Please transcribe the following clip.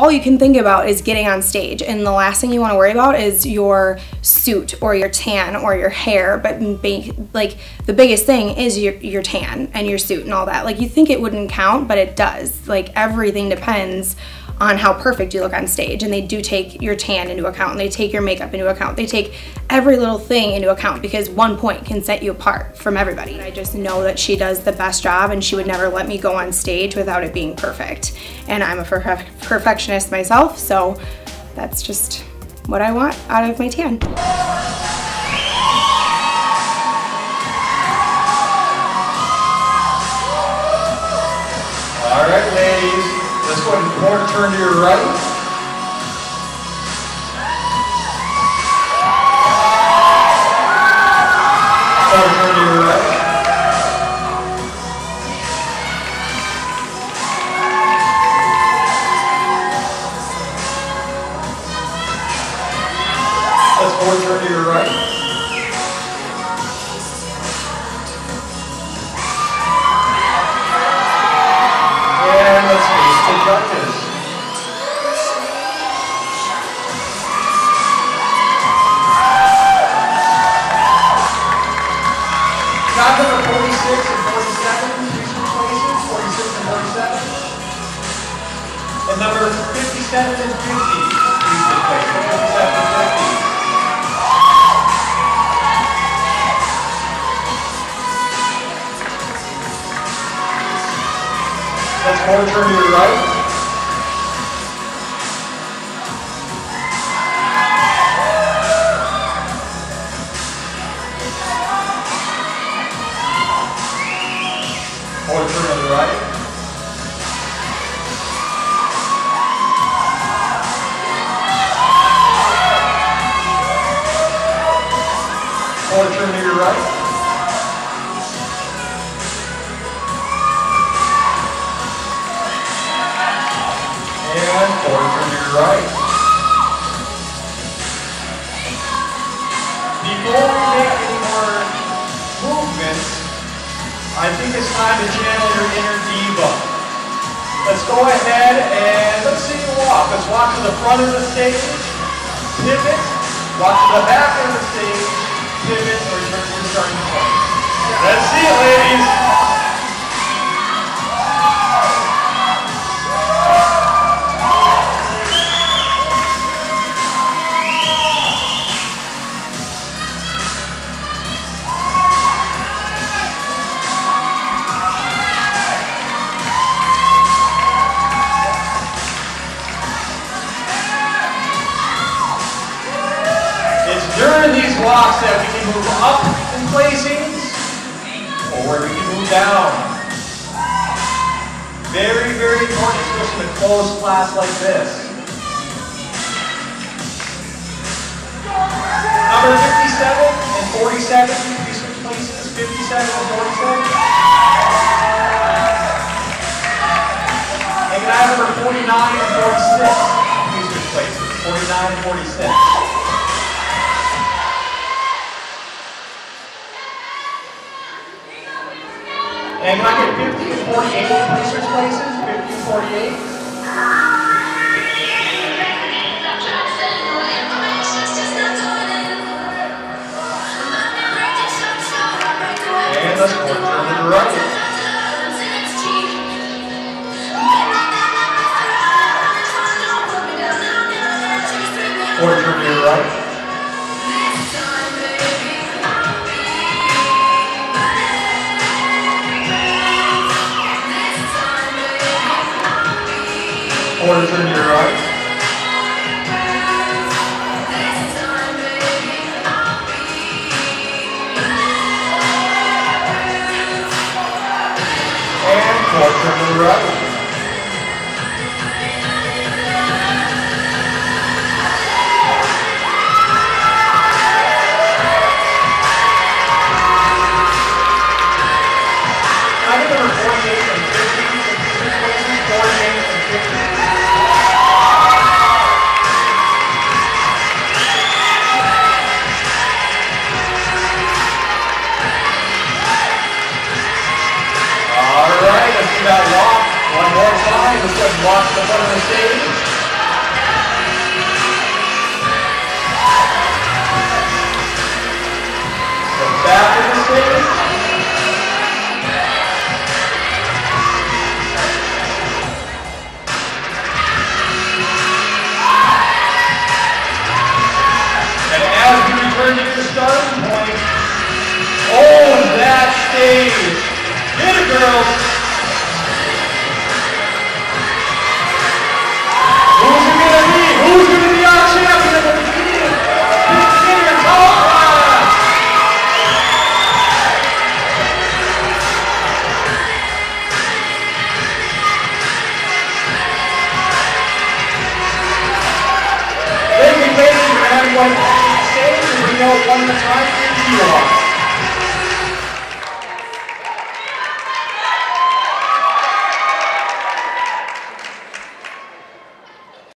all you can think about is getting on stage, and the last thing you want to worry about is your suit or your tan or your hair. But like the biggest thing is your tan and your suit and all that. Like, you think it wouldn't count, but it does. Like, everything depends on how perfect you look on stage, and they do take your tan into account, and they take your makeup into account. They take every little thing into account, because 1 point can set you apart from everybody. I just know that she does the best job, and she would never let me go on stage without it being perfect. And I'm a perfectionist myself, so that's just what I want out of my tan. All right, ladies. Let's go ahead and quarter turn to your right. Quarter turn to your right. Let's quarter turn to your right. And let's face the judges. Now number 46 and 47, please switch places, 46 and 47. And number 57 and 50, please switch places, 57 and 50. Let's quarter turn to your right. Quarter turn to the right. Quarter turn to your right. And quarter turn to your right. Before we make any more movements, I think it's time to channel your inner diva. Let's go ahead and let's see you walk. Let's walk to the front of the stage, pivot, walk to the back of the stage, pivot, or return to your starting point. Let's see it, ladies. During these walks that we can move up in placings, or where we can move down. Very, very important, especially in a closed class like this. Number 57 and 47, we switch places, 57 and 47. And can I have number 49 and 46, we switch places, 49 and 46. And can I get 50 and 48, please switch places? 50 and 48. And let's quarter turn to the right. Quarter turn to your right. Quarter turn to your right. And quarter turn to the right. I get number 48 and 50. 48 and 50. That walk, 1 return to your starting point. Oh, that stage. Get it, girls. Who's it going to be? Who's going to be our champion at the beginning? Senior color class. Thank you, ladies and gentlemen. Stage and bring out one at a time.